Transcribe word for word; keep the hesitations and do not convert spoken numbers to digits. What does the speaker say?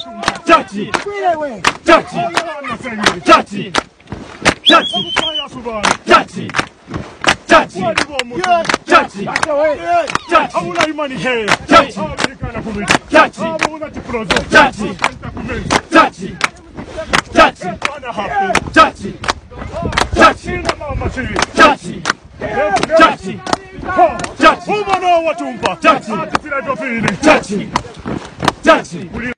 Chachi. Chachi. Chachi. Chachi. Chachi. Chachi. Chachi. Chachi. Hamuna imani he. Chachi. Chachi. Chachi. Chachi. Chachi. Chachi. Chachi. Chachi. Chachi. Chachi. Umano watumba. Chachi. Chachi. Chachi.